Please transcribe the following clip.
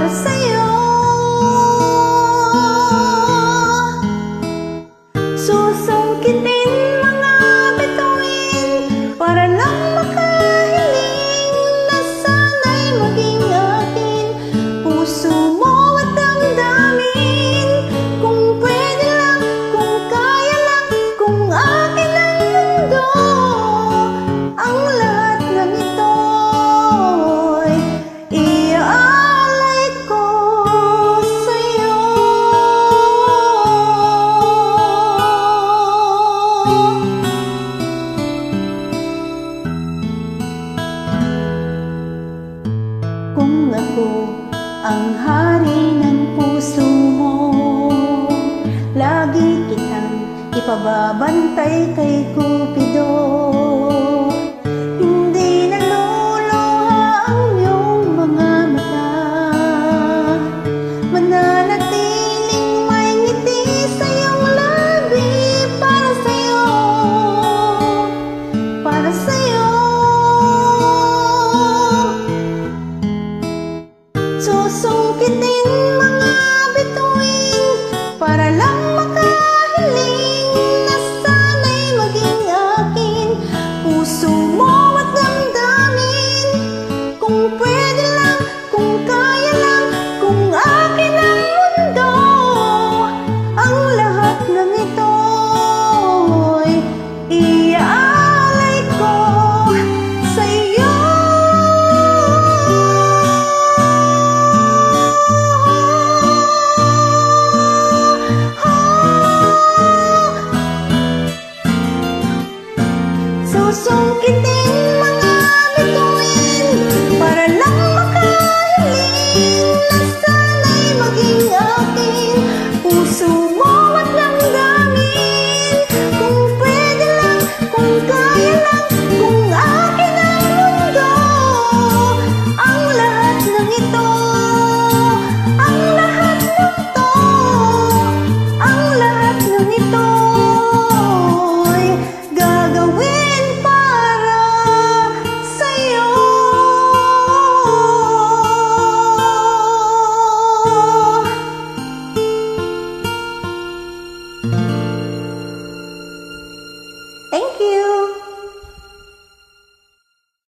para sa'yo. Susungkitin mga bituin para lang makahiling na sana'y maging akin. Puso mo at damdamin, kung pwede lang, kung kaya lang, kung akin ang mundo. Ang lahat ng ito'y iaalay ko sa'yo. Kung ako ang hari ng puso mo, lagi kitang ipababantay kay Cupido. Hindi naluluha ang iyong mga mata, mananatiling may ngiti sa iyong labi. Para sa'yo, para sa'yo. Susungkitin mga bituin para lang makahiling na sana'y maging akin. Puso mo at damdamin, kung pwede lang, kung kaya lang, kung akin ang mundo. Ang lahat ng ito'y iaalay ko sa iyo. Susungkitin mga bituin para lang makahiling na sana'y maging akin. Puso mo at damdamin, kung pwede lang, kung kaya lang, kung akin ang mundo. Ang lahat ng ito, ang lahat ng to, ang lahat ng ito'y gagawin para sa'yo.